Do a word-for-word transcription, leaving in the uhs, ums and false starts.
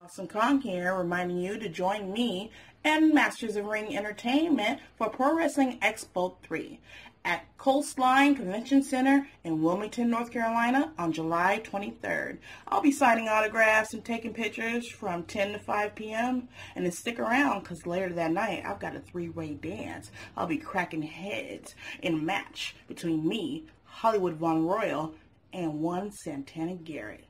Awesome Kong here, reminding you to join me and Masters of Ring Entertainment for Pro Wrestling Expo three at Coastline Convention Center in Wilmington, North Carolina on July twenty-third. I'll be signing autographs and taking pictures from ten to five p m And then stick around because later that night I've got a three-way dance. I'll be cracking heads in a match between me, Hollywood Von Royal, and one Santana Garrett.